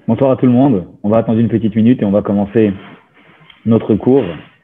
Bonsoir à tout le monde. On va attendre une petite minute et on va commencer notre cours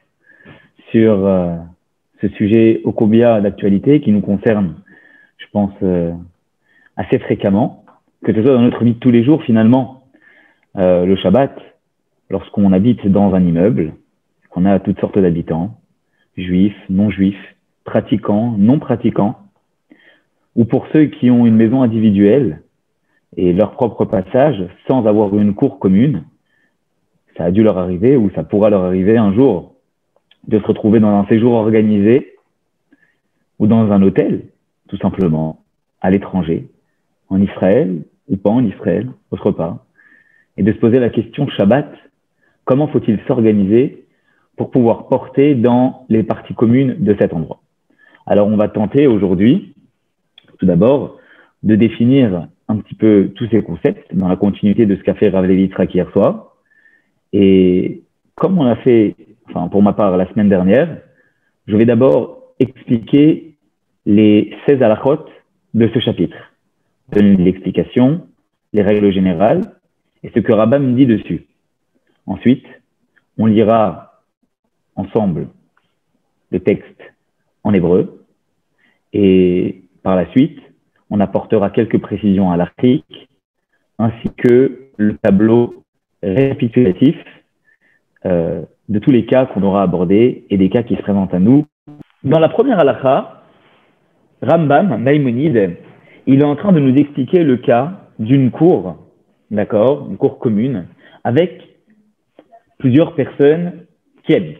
sur ce sujet ô combien d'actualité qui nous concerne, je pense, assez fréquemment, que ce soit dans notre vie de tous les jours finalement. Le Shabbat, lorsqu'on habite dans un immeuble, qu'on a toutes sortes d'habitants, juifs, non-juifs, pratiquants, non-pratiquants, ou pour ceux qui ont une maison individuelle et leur propre passage sans avoir une cour commune, ça a dû leur arriver ou ça pourra leur arriver un jour de se retrouver dans un séjour organisé ou dans un hôtel, tout simplement, à l'étranger, en Israël ou pas en Israël, autre part, et de se poser la question Shabbat, comment faut-il s'organiser pour pouvoir porter dans les parties communes de cet endroit. Alors on va tenter aujourd'hui, tout d'abord, de définir un petit peu tous ces concepts dans la continuité de ce qu'a fait Rav Levi Yitzhak hier soir. Et comme on l'a fait, enfin pour ma part, la semaine dernière, je vais d'abord expliquer les 16 halachot de ce chapitre. Donner l'explication, les règles générales et ce que Rambam dit dessus. Ensuite, on lira ensemble le texte en hébreu et par la suite, on apportera quelques précisions à l'article ainsi que le tableau récapitulatif de tous les cas qu'on aura abordés et des cas qui se présentent à nous. Dans la première halakha, Rambam, Maïmonide, il est en train de nous expliquer le cas d'une cour, d'accord, une cour commune, avec plusieurs personnes qui habitent.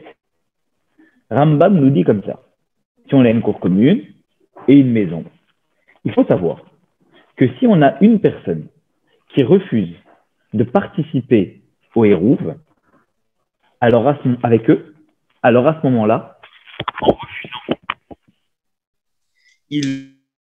Rambam nous dit comme ça, si on a une cour commune et une maison, il faut savoir que si on a une personne qui refuse de participer au Hérouv, alors avec eux, alors à ce moment-là, en refusant, il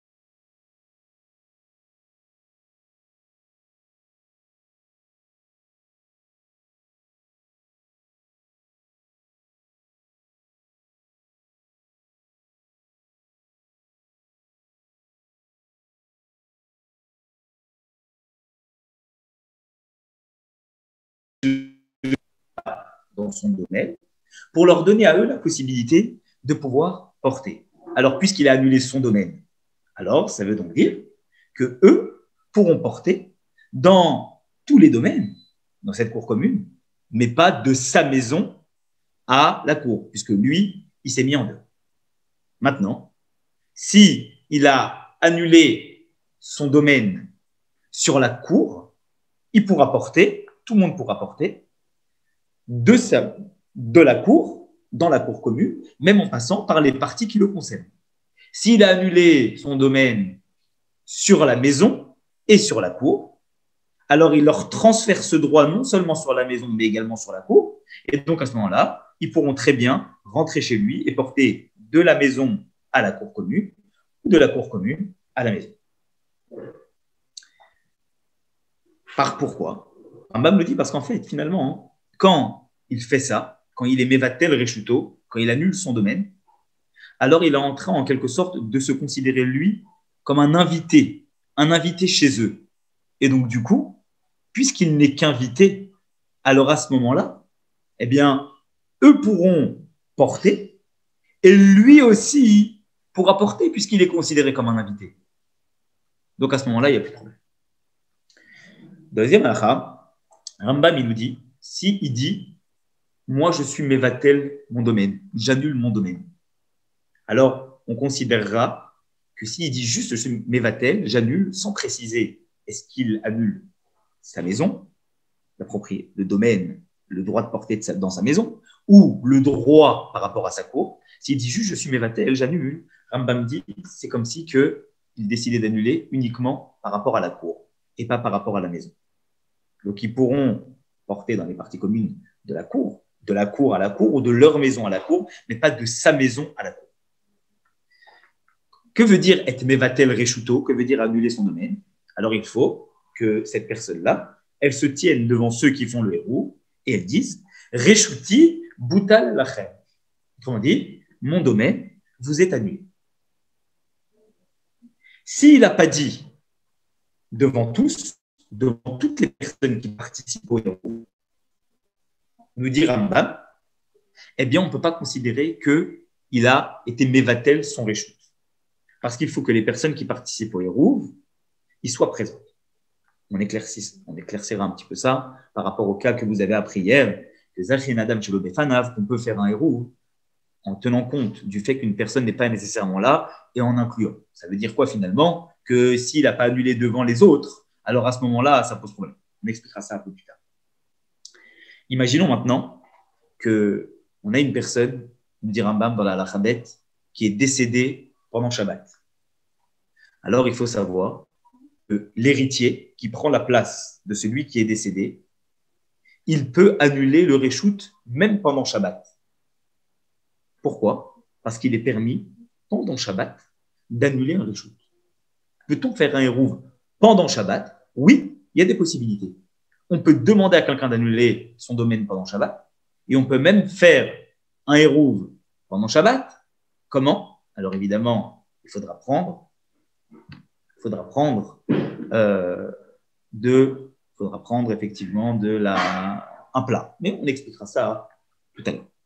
dans son domaine, pour leur donner à eux la possibilité de pouvoir porter. Alors, puisqu'il a annulé son domaine, alors ça veut donc dire que eux pourront porter dans tous les domaines, dans cette cour commune, mais pas de sa maison à la cour, puisque lui, il s'est mis en dehors. Maintenant, si il a annulé son domaine sur la cour, il pourra porter, tout le monde pourra porter de la cour, dans la cour commune, même en passant par les parties qui le concernent. S'il a annulé son domaine sur la maison et sur la cour, alors il leur transfère ce droit non seulement sur la maison, mais également sur la cour. Et donc à ce moment-là, ils pourront très bien rentrer chez lui et porter de la maison à la cour commune, ou de la cour commune à la maison. Pourquoi? Rambam me dit parce qu'en fait, finalement, quand il fait ça, quand il est mevatel reshuto, quand il annule son domaine, alors il est en train en quelque sorte de se considérer lui comme un invité chez eux. Et donc du coup, puisqu'il n'est qu'invité, alors à ce moment-là, eh bien, eux pourront porter et lui aussi pourra porter puisqu'il est considéré comme un invité. Donc à ce moment-là, il n'y a plus de problème. Deuxième halakha, Rambam il nous dit, si il dit, moi je suis mevatel mon domaine, j'annule mon domaine, alors on considérera que s'il dit juste je suis mevatel, j'annule sans préciser est-ce qu'il annule sa maison, la propriété, le domaine, le droit de porter dans sa maison, ou le droit par rapport à sa cour. S'il dit juste je suis mevatel, j'annule, Rambam dit c'est comme si il décidait d'annuler uniquement par rapport à la cour et pas par rapport à la maison. Donc ils pourront porter dans les parties communes de la cour à la cour ou de leur maison à la cour, mais pas de sa maison à la cour. Que veut dire être mevatel reshuto? Que veut dire annuler son domaine? Alors il faut que cette personne-là, elle se tienne devant ceux qui font le héros et elle dise reshuti butal lachem. On dit mon domaine vous est annulé. S'il n'a pas dit devant tous, devant toutes les personnes qui participent au héros, nous dit Rambam, eh bien, on ne peut pas considérer qu'il a été mévatel son réchout. Parce qu'il faut que les personnes qui participent au héros, ils soient présentes. On éclaircira un petit peu ça par rapport au cas que vous avez appris hier, qu'on peut faire un héros en tenant compte du fait qu'une personne n'est pas nécessairement là et en incluant. Ça veut dire quoi finalement? Que s'il n'a pas annulé devant les autres, alors à ce moment-là, ça pose problème. On expliquera ça un peu plus tard. Imaginons maintenant qu'on a une personne, nous dit Rambam dans la Halakha, qui est décédée pendant Shabbat. Alors il faut savoir que l'héritier qui prend la place de celui qui est décédé, il peut annuler le réchout même pendant Shabbat. Pourquoi? Parce qu'il est permis, pendant Shabbat, d'annuler un réchout. Peut-on faire un hérouv pendant Shabbat? Oui, il y a des possibilités. On peut demander à quelqu'un d'annuler son domaine pendant Shabbat, et on peut même faire un hérouv pendant Shabbat. Comment? Alors évidemment, il faudra prendre effectivement un plat. Mais on expliquera ça tout à l'heure.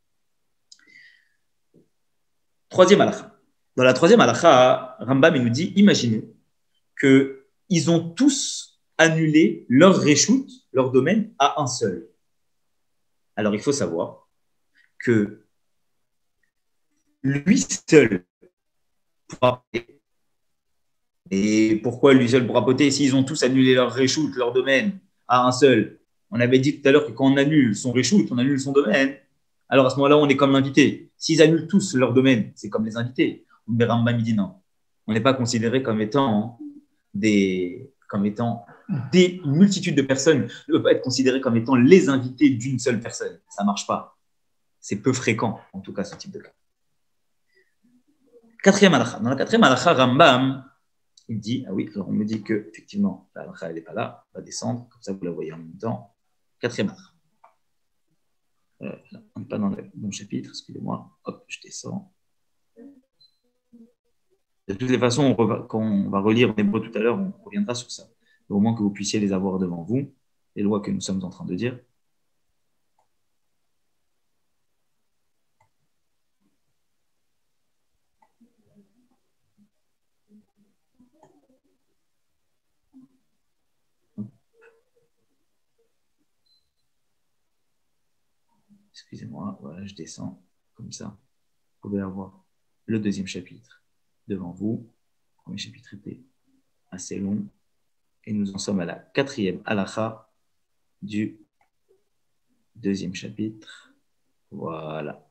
Troisième halakha. Dans la troisième halakha, Rambam nous dit, imaginez qu'ils ont tous annulé leur réchout, leur domaine, à un seul. Alors il faut savoir que lui seul pourra poter. Et pourquoi lui seul pourra poter s'ils ont tous annulé leur réchout, leur domaine, à un seul? On avait dit tout à l'heure que quand on annule son réchout, on annule son domaine. Alors à ce moment-là, on est comme l'invité. S'ils annulent tous leur domaine, c'est comme les invités. Mais Rambam dit non. On n'est pas considéré comme étant des multitudes de personnes. On ne peut pas être considéré comme étant les invités d'une seule personne. Ça ne marche pas. C'est peu fréquent, en tout cas, ce type de cas. Quatrième halakha. Dans la quatrième halakha, Rambam, il dit, ah oui, alors on me dit que effectivement, la halakha, elle n'est pas là, on va descendre, comme ça vous la voyez en même temps. Quatrième halakha. On n'est pas dans le bon chapitre, excusez-moi. Hop, je descends. De toutes les façons, quand on va relire en hébreu tout à l'heure, on reviendra sur ça. Au moins que vous puissiez les avoir devant vous, les lois que nous sommes en train de dire. Excusez-moi, voilà, je descends comme ça. Vous pouvez avoir le deuxième chapitre devant vous. Le premier chapitre était assez long. Et nous en sommes à la quatrième halakha du deuxième chapitre. Voilà.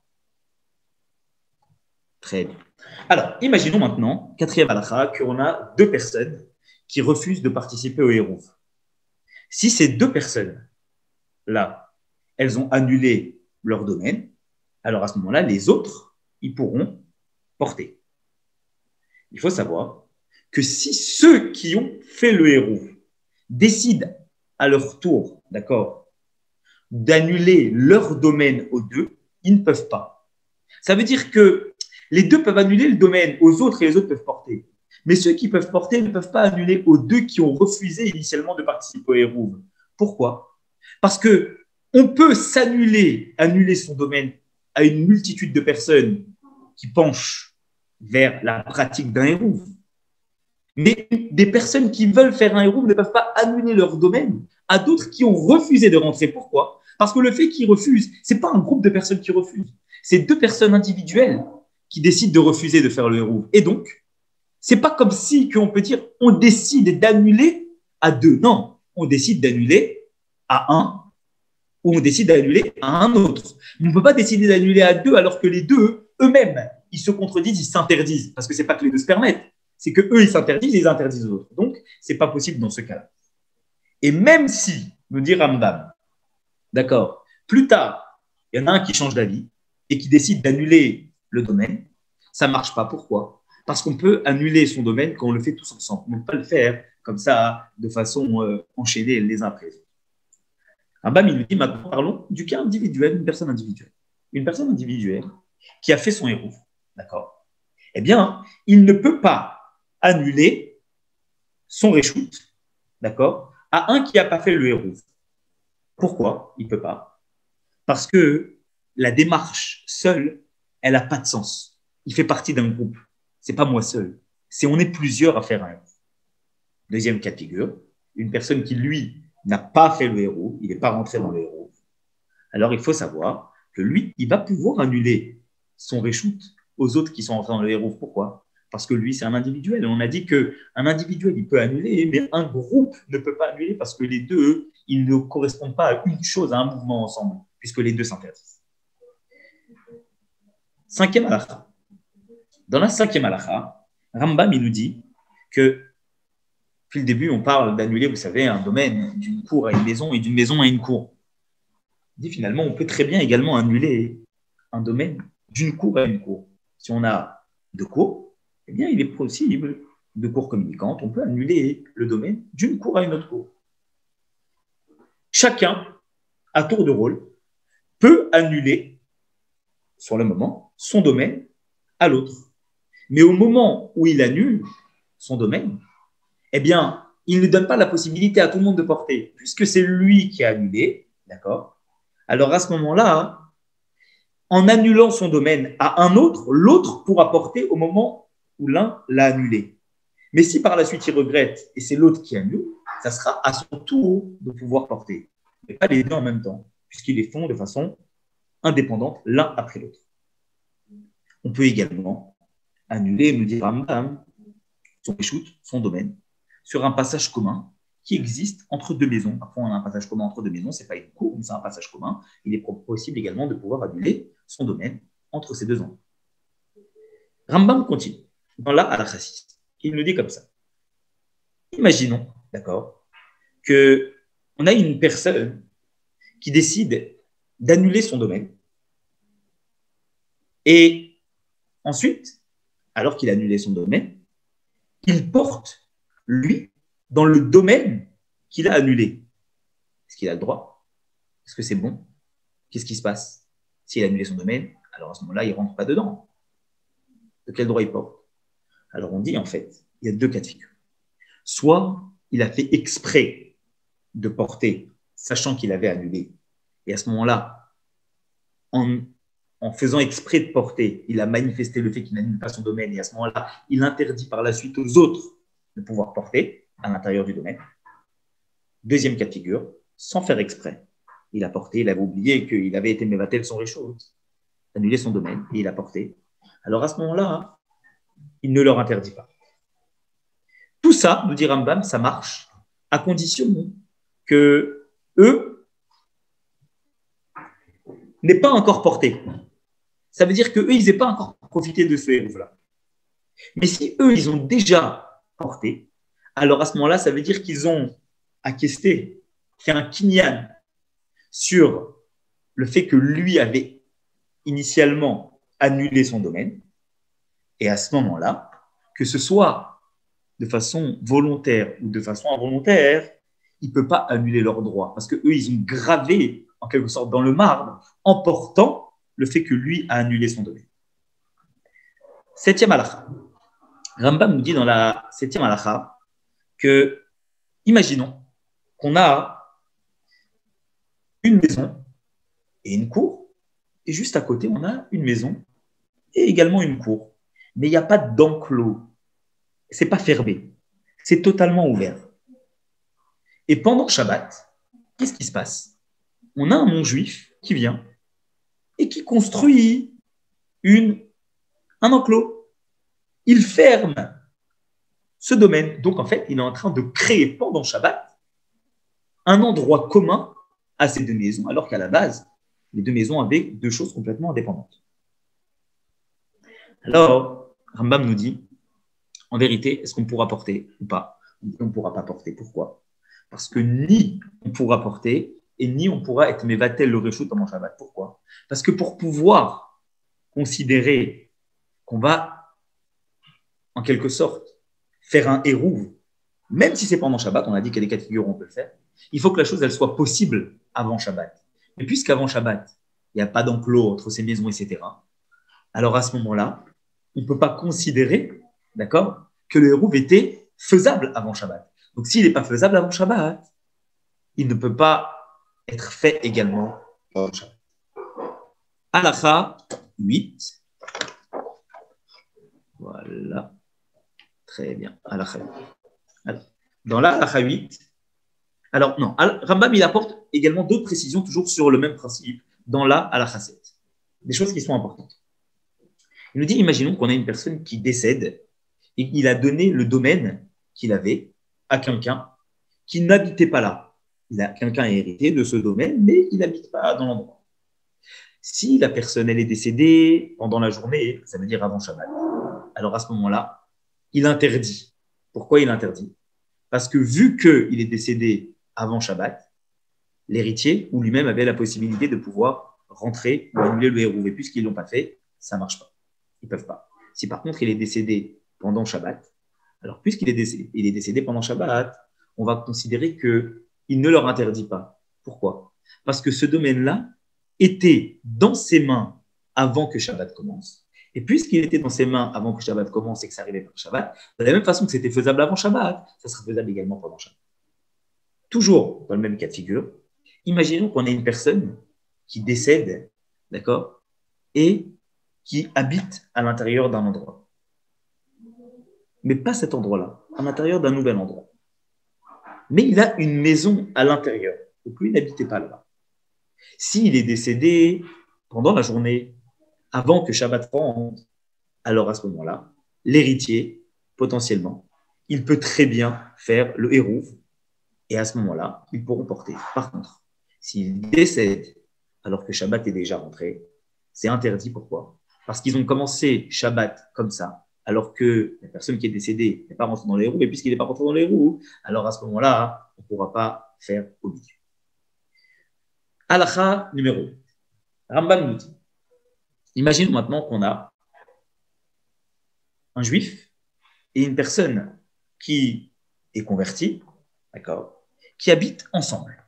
Très bien. Alors, imaginons maintenant, quatrième halakha, qu'on a deux personnes qui refusent de participer au hérouv. Si ces deux personnes-là, elles ont annulé leur domaine, alors à ce moment-là, les autres, ils pourront porter. Il faut savoir que si ceux qui ont fait le hérouv décident à leur tour, d'accord, d'annuler leur domaine aux deux, ils ne peuvent pas. Ça veut dire que les deux peuvent annuler le domaine aux autres et les autres peuvent porter. Mais ceux qui peuvent porter ne peuvent pas annuler aux deux qui ont refusé initialement de participer au hérouv. Pourquoi? Parce que on peut annuler son domaine à une multitude de personnes qui penchent vers la pratique d'un hérouv. Mais des personnes qui veulent faire un hérouv ne peuvent pas annuler leur domaine à d'autres qui ont refusé de rentrer. Pourquoi? Parce que le fait qu'ils refusent, ce n'est pas un groupe de personnes qui refusent. C'est deux personnes individuelles qui décident de refuser de faire le hérouv. Et donc, ce n'est pas comme si on peut dire on décide d'annuler à deux. Non, on décide d'annuler à un ou on décide d'annuler à un autre. On ne peut pas décider d'annuler à deux alors que les deux, eux-mêmes, ils se contredisent, ils s'interdisent. Parce que ce n'est pas que les deux se permettent, c'est qu'eux, ils s'interdisent et ils interdisent aux autres. Donc, ce n'est pas possible dans ce cas-là. Et même si, nous dit Rambam, d'accord, plus tard, il y en a un qui change d'avis et qui décide d'annuler le domaine, ça ne marche pas. Pourquoi? Parce qu'on peut annuler son domaine quand on le fait tous ensemble. On ne peut pas le faire comme ça, de façon enchaînée les uns après les autres. Rambam, il nous dit maintenant, parlons du cas individuel, une personne individuelle. Une personne individuelle qui a fait son hérouv, d'accord? Eh bien, il ne peut pas annuler son réchout, d'accord, à un qui n'a pas fait le hérouv. Pourquoi il ne peut pas? Parce que la démarche seule, elle n'a pas de sens. Il fait partie d'un groupe. Ce n'est pas moi seul. C'est on est plusieurs à faire un hérouv. Deuxième cas de figure, une personne qui, lui, n'a pas fait le hérouv, il n'est pas rentré dans le hérouv. Alors, il faut savoir que lui, il va pouvoir annuler son reshoot aux autres qui sont rentrés dans le hérouv. Pourquoi? Parce que lui, c'est un individuel. Et on a dit qu'un individuel, il peut annuler, mais un groupe ne peut pas annuler parce que les deux, ils ne correspondent pas à une chose, à un mouvement ensemble, puisque les deux s'interdisent. Cinquième halakha. Dans la cinquième halakha, Rambam, il nous dit que, depuis le début, on parle d'annuler, vous savez, un domaine d'une cour à une maison et d'une maison à une cour. Il dit finalement, on peut très bien également annuler un domaine d'une cour à une cour. Si on a deux cours, eh bien, il est possible, deux cours communicantes, on peut annuler le domaine d'une cour à une autre cour. Chacun, à tour de rôle, peut annuler, sur le moment, son domaine à l'autre. Mais au moment où il annule son domaine, eh bien, il ne donne pas la possibilité à tout le monde de porter, puisque c'est lui qui a annulé, d'accord? Alors à ce moment-là, en annulant son domaine à un autre, l'autre pourra porter au moment où l'un l'a annulé. Mais si par la suite il regrette et c'est l'autre qui annule, ça sera à son tour de pouvoir porter. Mais pas les deux en même temps, puisqu'ils les font de façon indépendante l'un après l'autre. On peut également annuler, nous dit Rambam, son reshoot, son domaine, sur un passage commun qui existe entre deux maisons. Parfois, on a un passage commun entre deux maisons, ce n'est pas une cour, mais c'est un passage commun. Il est possible également de pouvoir annuler son domaine entre ces deux endroits. Rambam continue dans la halakha 6. Il nous dit comme ça. Imaginons, d'accord, qu'on a une personne qui décide d'annuler son domaine et ensuite, alors qu'il a annulé son domaine, il porte, lui, dans le domaine qu'il a annulé. Est-ce qu'il a le droit? Est-ce que c'est bon? Qu'est-ce qui se passe? S'il a annulé son domaine, alors à ce moment-là, il ne rentre pas dedans. De quel droit il porte? Alors on dit, en fait, il y a deux cas de figure. Soit il a fait exprès de porter, sachant qu'il avait annulé, et à ce moment-là, en faisant exprès de porter, il a manifesté le fait qu'il n'annule pas son domaine, et à ce moment-là, il interdit par la suite aux autres de pouvoir porter à l'intérieur du domaine. Deuxième cas de figure, sans faire exprès. Il a porté, il avait oublié qu'il avait été mévatel son réchaud, annulé son domaine, et il a porté. Alors à ce moment-là, il ne leur interdit pas. Tout ça, nous dit Rambam, ça marche à condition que eux n'aient pas encore porté. Ça veut dire qu'eux, ils n'aient pas encore profité de ce hérouv-là. Mais si eux, ils ont déjà porté, alors à ce moment-là, ça veut dire qu'ils ont acquesté, fait un kinyan sur le fait que lui avait initialement annulé son domaine. Et à ce moment-là, que ce soit de façon volontaire ou de façon involontaire, il ne peut pas annuler leurs droits parce qu'eux, ils ont gravé en quelque sorte dans le marbre en portant le fait que lui a annulé son domaine. Septième halakha. Rambam nous dit dans la septième halakha que, imaginons qu'on a une maison et une cour, et juste à côté, on a une maison et également une cour. Mais il n'y a pas d'enclos. Ce n'est pas fermé. C'est totalement ouvert. Et pendant Shabbat, qu'est-ce qui se passe? On a un non-juif qui vient et qui construit un enclos. Il ferme ce domaine. Donc, en fait, il est en train de créer pendant Shabbat un endroit commun à ces deux maisons, alors qu'à la base, les deux maisons avaient deux choses complètement indépendantes. Alors, Rambam nous dit, en vérité, est-ce qu'on pourra porter ou pas? On ne pourra pas porter. Pourquoi? Parce que ni on pourra porter et ni on pourra être mévatel le réchou pendant Shabbat. Pourquoi? Parce que pour pouvoir considérer qu'on va, en quelque sorte, faire un hérouv, même si c'est pendant Shabbat, on a dit qu'il y a des cas de figure où on peut le faire, il faut que la chose elle soit possible avant Shabbat. Mais puisqu'avant Shabbat, il n'y a pas d'enclos entre ces maisons, etc., alors à ce moment-là, on ne peut pas considérer, d'accord, que le hérouv était faisable avant Shabbat. Donc s'il n'est pas faisable avant Shabbat, il ne peut pas être fait également pendant Shabbat. Halakha 8. Voilà. Très bien. Halakha 8. Alors, dans la Halakha 8, alors non, Rambam il apporte également d'autres précisions toujours sur le même principe dans la Halakha 7. Des choses qui sont importantes. Il nous dit, imaginons qu'on a une personne qui décède et qu'il a donné le domaine qu'il avait à quelqu'un qui n'habitait pas là. Quelqu'un a hérité de ce domaine, mais il n'habite pas dans l'endroit. Si la personne elle est décédée pendant la journée, ça veut dire avant Shabbat, alors à ce moment-là, il interdit. Pourquoi il interdit? Parce que vu qu'il est décédé avant Shabbat, l'héritier ou lui-même avait la possibilité de pouvoir rentrer ou annuler le héros. Et puisqu'ils ne l'ont pas fait, ça ne marche pas. Ils ne peuvent pas. Si par contre il est décédé pendant Shabbat, alors puisqu'il est décédé pendant Shabbat, on va considérer qu'il ne leur interdit pas. Pourquoi? Parce que ce domaine-là était dans ses mains avant que Shabbat commence. Et puisqu'il était dans ses mains avant que Shabbat commence et que ça arrivait pendant Shabbat, de la même façon que c'était faisable avant Shabbat, ça sera faisable également pendant Shabbat. Toujours dans le même cas de figure, imaginons qu'on ait une personne qui décède, d'accord, et qui habite à l'intérieur d'un endroit. Mais pas cet endroit-là, à l'intérieur d'un nouvel endroit. Mais il a une maison à l'intérieur. Donc lui, il n'habitait pas là-bas. S'il est décédé pendant la journée, avant que Shabbat rentre, alors à ce moment-là, l'héritier, potentiellement, il peut très bien faire le hérouv, et à ce moment-là, ils pourront porter. Par contre, s'il décède alors que Shabbat est déjà rentré, c'est interdit. Pourquoi? Parce qu'ils ont commencé Shabbat comme ça, alors que la personne qui est décédée n'est pas rentrée dans les roues, et puisqu'il n'est pas rentré dans les roues, alors à ce moment-là, on ne pourra pas faire obligé. Halakha numéro 8. Rambam nous dit, imaginons maintenant qu'on a un juif et une personne qui est convertie, d'accord, qui habitent ensemble.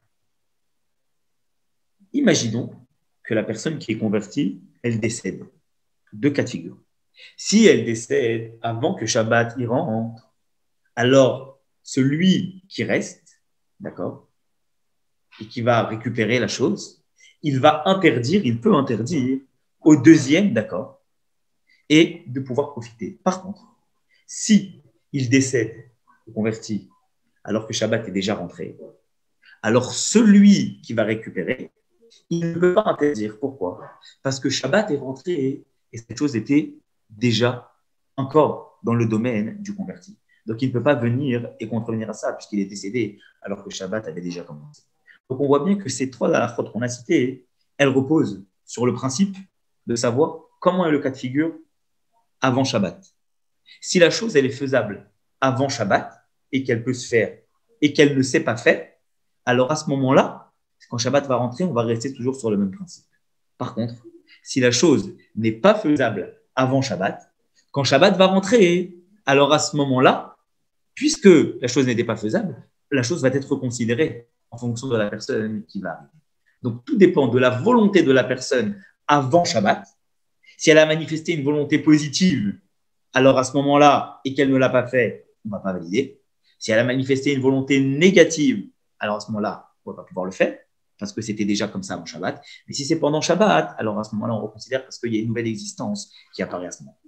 Imaginons que la personne qui est convertie, elle décède. Deux cas de figure. Si elle décède avant que Shabbat y rentre, alors celui qui reste, d'accord, et qui va récupérer la chose, il peut interdire au deuxième, d'accord, et de pouvoir profiter. Par contre, si il décède, converti, alors que Shabbat est déjà rentré, alors celui qui va récupérer, il ne peut pas interdire. Pourquoi? Parce que Shabbat est rentré et cette chose était déjà encore dans le domaine du converti. Donc il ne peut pas venir et contrevenir à ça puisqu'il est décédé alors que Shabbat avait déjà commencé. Donc on voit bien que ces trois halachot qu'on a cités, elles reposent sur le principe de savoir comment est le cas de figure avant Shabbat. Si la chose elle est faisable avant Shabbat et qu'elle peut se faire et qu'elle ne s'est pas faite, alors à ce moment-là, quand Shabbat va rentrer, on va rester toujours sur le même principe. Par contre, si la chose n'est pas faisable avant Shabbat, quand Shabbat va rentrer, alors à ce moment-là, puisque la chose n'était pas faisable, la chose va être considérée en fonction de la personne qui va arriver. Donc tout dépend de la volonté de la personne avant Shabbat. Si elle a manifesté une volonté positive, alors à ce moment-là, et qu'elle ne l'a pas fait, on ne va pas valider. Si elle a manifesté une volonté négative, alors à ce moment-là, on ne va pas pouvoir le faire, parce que c'était déjà comme ça avant Shabbat. Mais si c'est pendant Shabbat, alors à ce moment-là, on reconsidère parce qu'il y a une nouvelle existence qui apparaît à ce moment.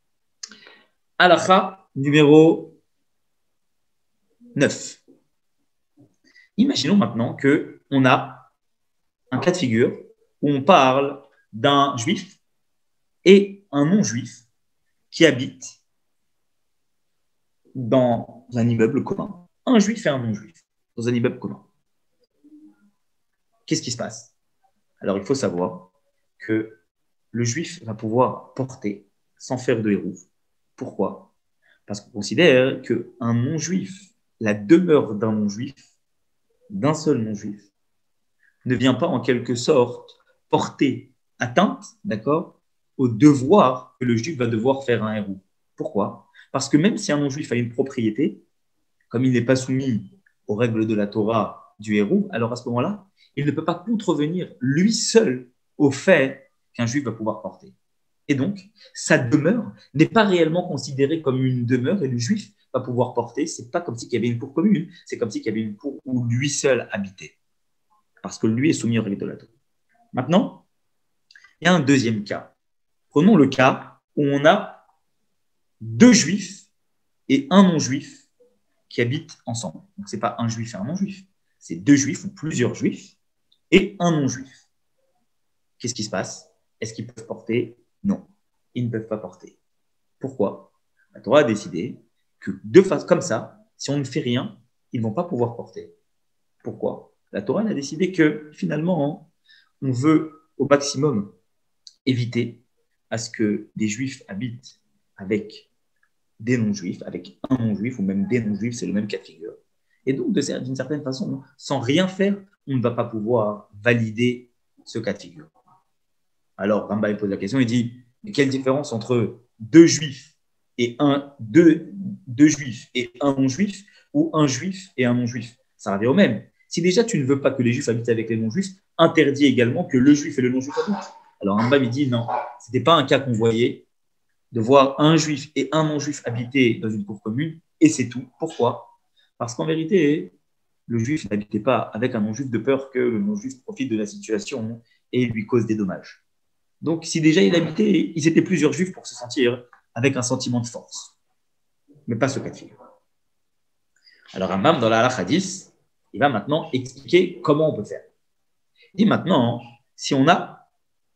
Halakha numéro 9. Imaginons maintenant qu'on a un cas de figure où on parle d'un juif et un non-juif qui habitent dans un immeuble commun. Un juif et un non-juif dans un immeuble commun. Qu'est-ce qui se passe? Alors, il faut savoir que le juif va pouvoir porter sans faire de hérouv. Pourquoi? Parce qu'on considère qu'un non-juif, la demeure d'un non-juif, d'un seul non-juif, ne vient pas en quelque sorte porter atteinte, d'accord, au devoir que le juif va devoir faire un hérouv. Pourquoi? Parce que même si un non-juif a une propriété, comme il n'est pas soumis aux règles de la Torah du hérouv, alors à ce moment-là, il ne peut pas contrevenir lui seul au fait qu'un juif va pouvoir porter. Et donc, sa demeure n'est pas réellement considérée comme une demeure et le juif va pouvoir porter, c'est pas comme s'il y avait une cour commune, c'est comme s'il y avait une cour où lui seul habitait, parce que lui est soumis aux règles de la Torah. Maintenant, il y a un deuxième cas. Prenons le cas où on a deux juifs et un non-juif qui habitent ensemble. Donc, ce n'est pas un juif et un non-juif, c'est deux juifs ou plusieurs juifs et un non-juif. Qu'est-ce qui se passe? Est-ce qu'ils peuvent porter? Non, ils ne peuvent pas porter. Pourquoi? La Torah a décidé que de façon comme ça, si on ne fait rien, ils ne vont pas pouvoir porter. Pourquoi? La Torah a décidé que finalement, on veut au maximum éviter à ce que des juifs habitent avec des non-juifs, avec un non-juif ou même des non-juifs, c'est le même cas de figure. Et donc, d'une certaine façon, sans rien faire, on ne va pas pouvoir valider ce cas de figure. Alors, Rambam pose la question, il dit, mais quelle différence entre deux juifs et deux juifs et un non-juif ou un juif et un non-juif? Ça revient au même. Si déjà tu ne veux pas que les juifs habitent avec les non-juifs, interdit également que le juif et le non-juif habitent. Alors Rambam il dit non, ce n'était pas un cas qu'on voyait de voir un juif et un non-juif habiter dans une cour commune et c'est tout. Pourquoi? Parce qu'en vérité, le juif n'habitait pas avec un non-juif de peur que le non-juif profite de la situation et lui cause des dommages. Donc, si déjà il habitait, ils étaient plusieurs juifs pour se sentir avec un sentiment de force. Mais pas ce cas de figure. Alors, Rambam, dans la halakha 10, il va maintenant expliquer comment on peut faire. Il dit maintenant, si on a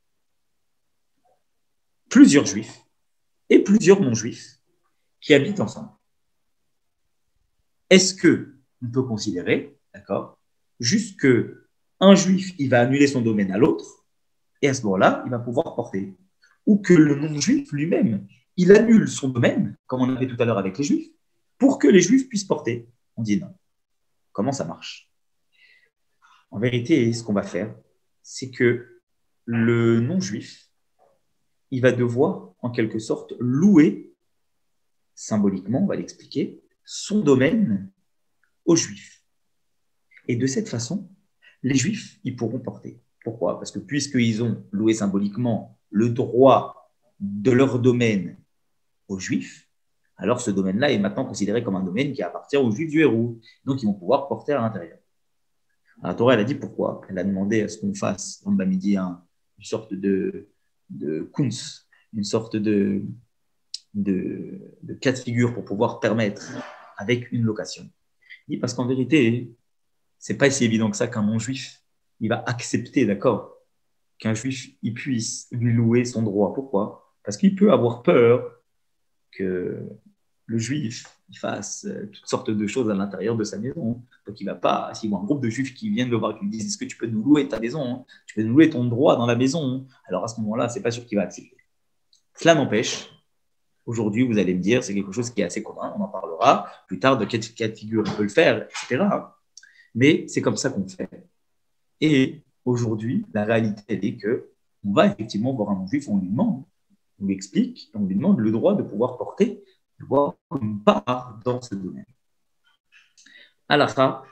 plusieurs juifs et plusieurs non-juifs qui habitent ensemble, est-ce qu'on peut considérer, d'accord, juste qu'un juif, il va annuler son domaine à l'autre, et à ce moment-là, il va pouvoir porter. Ou que le non-juif lui-même, il annule son domaine, comme on avait tout à l'heure avec les juifs, pour que les juifs puissent porter. On dit non. Comment ça marche? En vérité, ce qu'on va faire, c'est que le non-juif, il va devoir, en quelque sorte, louer, symboliquement, on va l'expliquer, son domaine aux juifs. Et de cette façon, les juifs, ils pourront porter. Pourquoi? Parce que puisqu'ils ont loué symboliquement le droit de leur domaine aux juifs, alors ce domaine-là est maintenant considéré comme un domaine qui appartient aux juifs du héros. Donc, ils vont pouvoir porter à l'intérieur. La Torah, elle a dit pourquoi? Elle a demandé à ce qu'on fasse, on m'a dit, une sorte de kunz, une sorte de cas de figure pour pouvoir permettre avec une location. Il dit parce qu'en vérité, c'est pas si évident que ça qu'un non-juif, il va accepter, d'accord, qu'un juif, il puisse lui louer son droit. Pourquoi? Parce qu'il peut avoir peur que le juif il fasse toutes sortes de choses à l'intérieur de sa maison. Donc, il ne va pas, s'il voit un groupe de juifs qui viennent le voir et qui lui disent est-ce que tu peux nous louer ta maison? Tu peux nous louer ton droit dans la maison? Alors, à ce moment-là, ce n'est pas sûr qu'il va accepter. Cela n'empêche, aujourd'hui, vous allez me dire, c'est quelque chose qui est assez commun, on en parlera plus tard de quel cas de figure on peut le faire, etc. Mais c'est comme ça qu'on fait. Et aujourd'hui, la réalité, elle est qu'on va effectivement voir un non-juif, on lui demande, on lui explique, on lui demande le droit de pouvoir porter, de pouvoir une part dans ce domaine. Halakha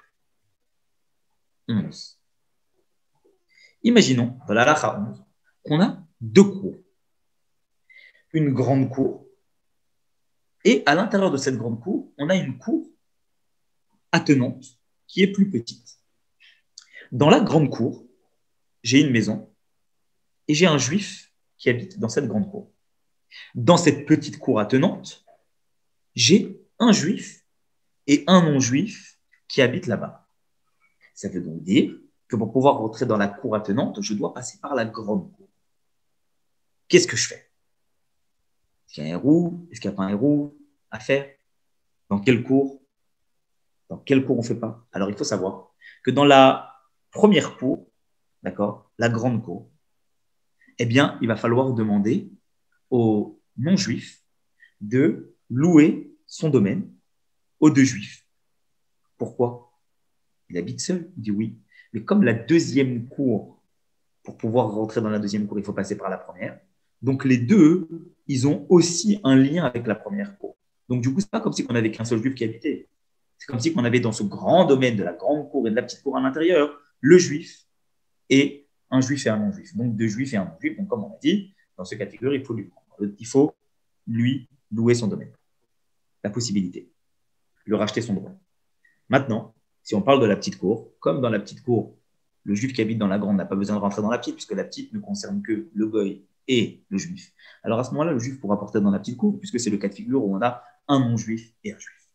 11. Imaginons, dans l'Halakha 11, qu'on a deux cours. Une grande cour, et à l'intérieur de cette grande cour, on a une cour attenante qui est plus petite. Dans la grande cour, j'ai une maison et j'ai un juif qui habite dans cette grande cour. Dans cette petite cour attenante, j'ai un juif et un non-juif qui habitent là-bas. Ça veut donc dire que pour pouvoir rentrer dans la cour attenante, je dois passer par la grande cour. Qu'est-ce que je fais? Est-ce qu'il y a un héros? Est-ce qu'il n'y a pas un héros à faire? Dans quelle cour? Dans quelle cour on ne fait pas? Alors, il faut savoir que dans la première cour, d'accord, la grande cour, eh bien, il va falloir demander aux non-juifs de louer son domaine aux deux juifs. Pourquoi? Il habite seul, il dit oui. Mais comme la deuxième cour, pour pouvoir rentrer dans la deuxième cour, il faut passer par la première. Donc les deux, ils ont aussi un lien avec la première cour. Donc du coup, c'est pas comme si on avait qu'un seul juif qui habitait. C'est comme si on avait dans ce grand domaine de la grande cour et de la petite cour à l'intérieur, le juif et un juif et un non-juif. Donc deux juifs et un non-juif. Donc comme on a dit, dans ce cas de figure, il faut lui louer son domaine. La possibilité. lui racheter son droit. Maintenant, si on parle de la petite cour, comme dans la petite cour, le juif qui habite dans la grande n'a pas besoin de rentrer dans la petite, puisque la petite ne concerne que le goy et le juif. Alors à ce moment-là, le juif pourra porter dans la petite cour, puisque c'est le cas de figure où on a un non-juif et un juif.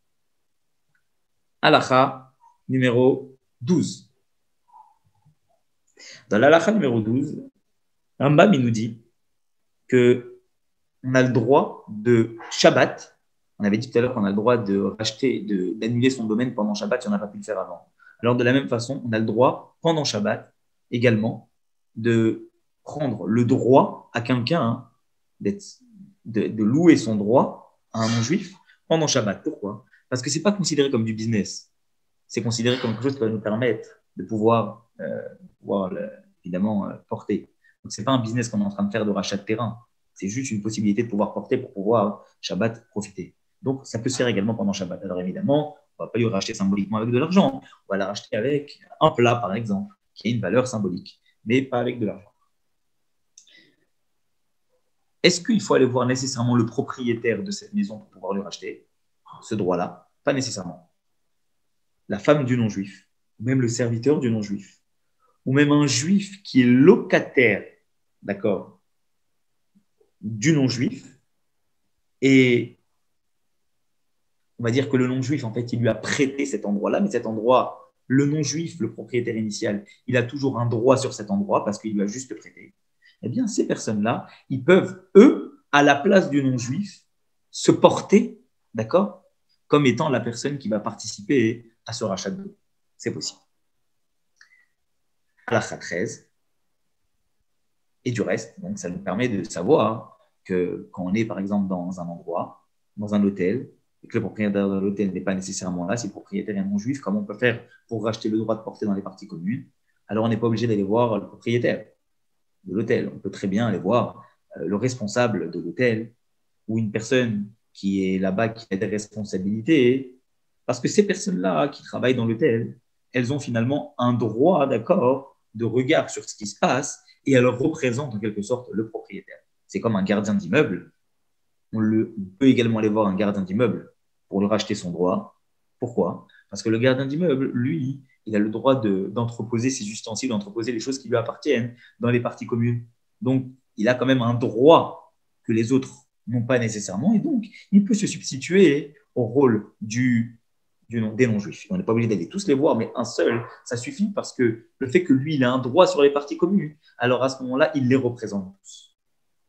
Halakha numéro 12. Dans l'halakha numéro 12, Rambam il nous dit qu'on a le droit de Shabbat. On avait dit tout à l'heure qu'on a le droit de racheter, d'annuler son domaine pendant Shabbat si on n'a pas pu le faire avant. Alors de la même façon, on a le droit pendant Shabbat également de prendre le droit à quelqu'un de louer son droit à un non-juif pendant Shabbat. Pourquoi? Parce que ce n'est pas considéré comme du business. C'est considéré comme quelque chose qui va nous permettre de pouvoir, évidemment porter. Donc, ce n'est pas un business qu'on est en train de faire de rachat de terrain. C'est juste une possibilité de pouvoir porter pour pouvoir Shabbat profiter. Donc, ça peut se faire également pendant Shabbat. Alors, évidemment, on ne va pas lui racheter symboliquement avec de l'argent. On va la racheter avec un plat, par exemple, qui a une valeur symbolique, mais pas avec de l'argent. Est-ce qu'il faut aller voir nécessairement le propriétaire de cette maison pour pouvoir lui racheter ce droit-là? Pas nécessairement. La femme du non-juif, ou même le serviteur du non-juif, ou même un juif qui est locataire, d'accord, du non-juif, et on va dire que le non-juif, en fait, il lui a prêté cet endroit-là, mais cet endroit, le non-juif, le propriétaire initial, il a toujours un droit sur cet endroit parce qu'il lui a juste prêté. Eh bien, ces personnes-là, ils peuvent, eux, à la place du non-juif, se porter, d'accord, comme étant la personne qui va participer à ce rachat de dos. C'est possible. Halakha 13. Et du reste, donc ça nous permet de savoir que quand on est, par exemple, dans un endroit, dans un hôtel, et que le propriétaire de l'hôtel n'est pas nécessairement là, si le propriétaire est non-juif, comment on peut faire pour racheter le droit de porter dans les parties communes? Alors, on n'est pas obligé d'aller voir le propriétaire de l'hôtel. On peut très bien aller voir le responsable de l'hôtel ou une personne qui est là-bas, qui a des responsabilités, parce que ces personnes-là qui travaillent dans l'hôtel, elles ont finalement un droit, d'accord, de regard sur ce qui se passe et elles représentent en quelque sorte le propriétaire. C'est comme un gardien d'immeuble. On peut également aller voir un gardien d'immeuble pour lui racheter son droit. Pourquoi? Parce que le gardien d'immeuble, lui, il a le droit d'entreposer ses ustensiles, d'entreposer les choses qui lui appartiennent dans les parties communes. Donc, il a quand même un droit que les autres n'ont pas nécessairement, et donc, il peut se substituer au rôle des non-juifs. On n'est pas obligé d'aller tous les voir, mais un seul, ça suffit parce que le fait que lui, il a un droit sur les parties communes, alors à ce moment-là, il les représente tous.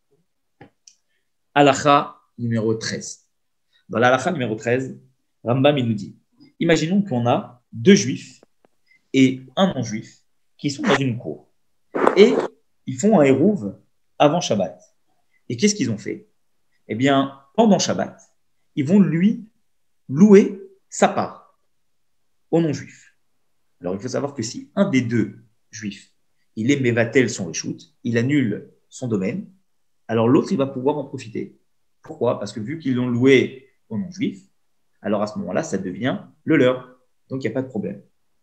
Halakha numéro 13. Dans l'halakha numéro 13, Rambam, il nous dit, imaginons qu'on a deux juifs et un non-juif qui sont dans une cour. Et ils font un hérouve avant Shabbat. Et qu'est-ce qu'ils ont fait? Eh bien, pendant Shabbat, ils vont lui louer sa part au non-juif. Alors, il faut savoir que si un des deux juifs, il est mévatel son reshoot, il annule son domaine, alors l'autre, il va pouvoir en profiter. Pourquoi? Parce que vu qu'ils l'ont loué au non-juif, alors à ce moment-là, ça devient le leur. Donc, il n'y a pas de problème.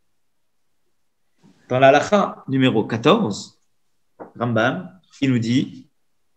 Dans la halakha numéro 14, Rambam, il nous dit,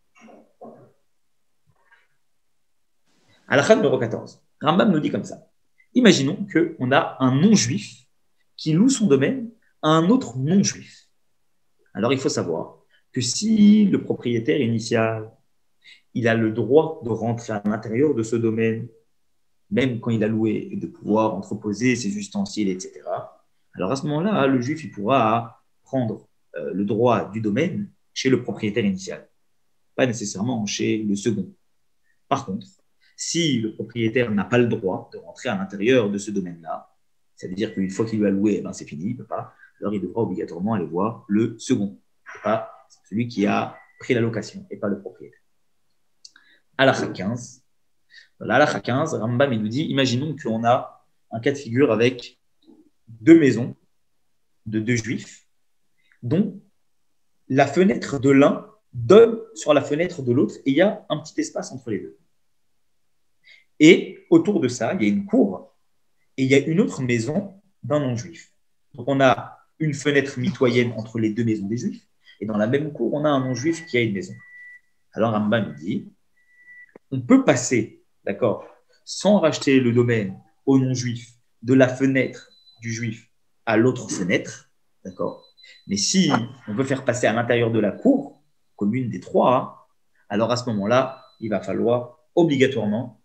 halakha numéro 14, Rambam nous dit comme ça. Imaginons qu'on a un non-juif qui loue son domaine à un autre non-juif. Alors, il faut savoir que si le propriétaire initial, il a le droit de rentrer à l'intérieur de ce domaine, même quand il a loué, et de pouvoir entreposer ses ustensiles, etc., alors à ce moment-là, le juif il pourra prendre le droit du domaine chez le propriétaire initial, pas nécessairement chez le second. Par contre, si le propriétaire n'a pas le droit de rentrer à l'intérieur de ce domaine-là, c'est-à-dire qu'une fois qu'il lui a loué, c'est fini, il ne peut pas, alors il devra obligatoirement aller voir le second, pas celui qui a pris la location et pas le propriétaire. Halakha 15. Dans l'halakha 15, Rambam il nous dit, imaginons qu'on a un cas de figure avec deux maisons de deux juifs, dont la fenêtre de l'un donne sur la fenêtre de l'autre et il y a un petit espace entre les deux. Et autour de ça, il y a une cour et il y a une autre maison d'un non-juif. Donc on a une fenêtre mitoyenne entre les deux maisons des juifs et dans la même cour, on a un non-juif qui a une maison. Alors Rambam dit, on peut passer, d'accord, sans racheter le domaine au non-juif de la fenêtre du juif à l'autre fenêtre, d'accord? Mais si on veut faire passer à l'intérieur de la cour, commune des trois, hein, alors à ce moment-là, il va falloir obligatoirement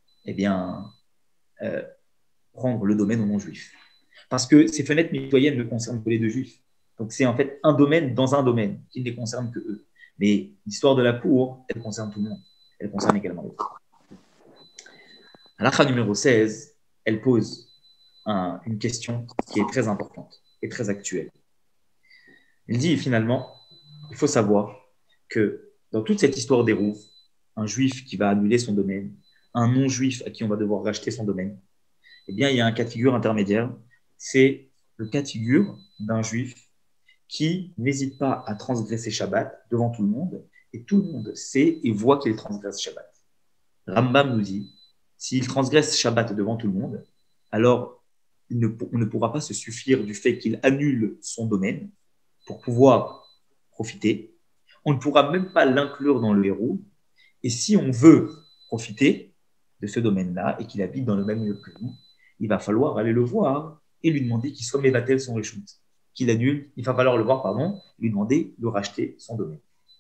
prendre le domaine au non-juif. Parce que ces fenêtres mitoyennes ne concernent que les deux juifs. Donc c'est en fait un domaine dans un domaine qui ne les concerne que eux. Mais l'histoire de la cour, elle concerne tout le monde. Elle concerne également les autres. Halakha numéro 16, elle pose une question qui est très importante et très actuelle. Elle dit finalement, il faut savoir que dans toute cette histoire d'Hérouv, un juif qui va annuler son domaine, un non-juif à qui on va devoir racheter son domaine, eh bien, il y a un cas de figure intermédiaire. C'est le cas de figure d'un juif qui n'hésite pas à transgresser Shabbat devant tout le monde, et tout le monde sait et voit qu'il transgresse Shabbat. Rambam nous dit, s'il transgresse Shabbat devant tout le monde, alors on ne pourra pas se suffire du fait qu'il annule son domaine pour pouvoir profiter. On ne pourra même pas l'inclure dans le héros. Et si on veut profiter de ce domaine-là et qu'il habite dans le même lieu que nous, il va falloir aller le voir et lui demander qu'il soit mévatel son réchout, qu'il annule. Il va falloir le voir, lui demander de racheter son domaine.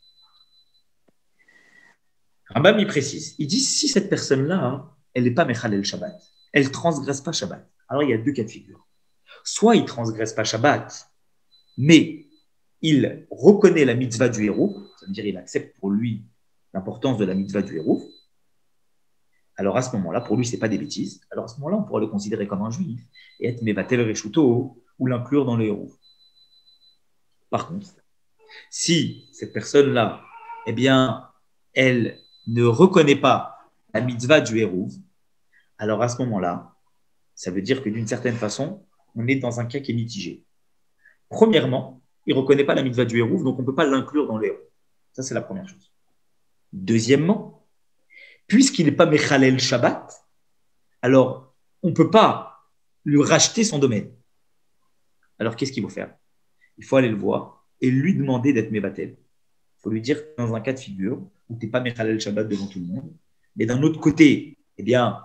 Rambam y précise, il dit si cette personne-là, elle n'est pas Mechalel Shabbat, elle ne transgresse pas Shabbat, alors il y a deux cas de figure. Soit il ne transgresse pas Shabbat, mais il reconnaît la mitzvah du héros, ça veut dire il accepte pour lui l'importance de la mitzvah du héros. Alors à ce moment-là, pour lui, ce n'est pas des bêtises. Alors à ce moment-là, on pourra le considérer comme un juif et être Mevatel Reshuto ou l'inclure dans le héros. Par contre, si cette personne-là, eh bien, elle ne reconnaît pas la mitzvah du héros, alors à ce moment-là, ça veut dire que d'une certaine façon, on est dans un cas qui est mitigé. Premièrement, il ne reconnaît pas la mitzvah du héros, donc on ne peut pas l'inclure dans le héros. Ça, c'est la première chose. Deuxièmement, puisqu'il n'est pas Mechalel Shabbat, alors on ne peut pas lui racheter son domaine. Alors qu'est-ce qu'il faut faire? Il faut aller le voir et lui demander d'être Mevatel. Il faut lui dire que dans un cas de figure où tu n'es pas Mechalel Shabbat devant tout le monde, mais d'un autre côté, eh bien,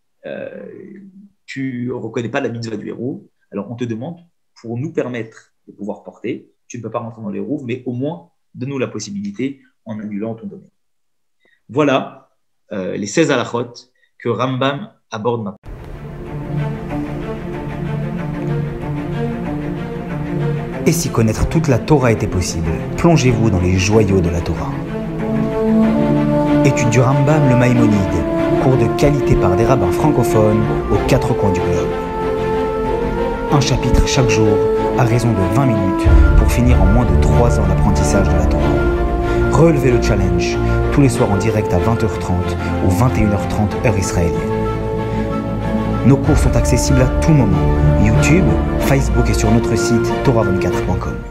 tu ne reconnais pas la mitzvah du héros, alors on te demande, pour nous permettre de pouvoir porter, tu ne peux pas rentrer dans les roues, mais au moins, donne-nous la possibilité en annulant ton domaine. Voilà les 16 halachot que Rambam aborde maintenant. Et si connaître toute la Torah était possible, plongez-vous dans les joyaux de la Torah. Étude du Rambam, le Maïmonide, cours de qualité par des rabbins francophones aux quatre coins du globe. Un chapitre chaque jour, à raison de 20 minutes, pour finir en moins de 3 ans l'apprentissage de la Torah. Relevez le challenge, tous les soirs en direct à 20h30 ou 21h30 heure israélienne. Nos cours sont accessibles à tout moment, YouTube, Facebook et sur notre site torah24.com.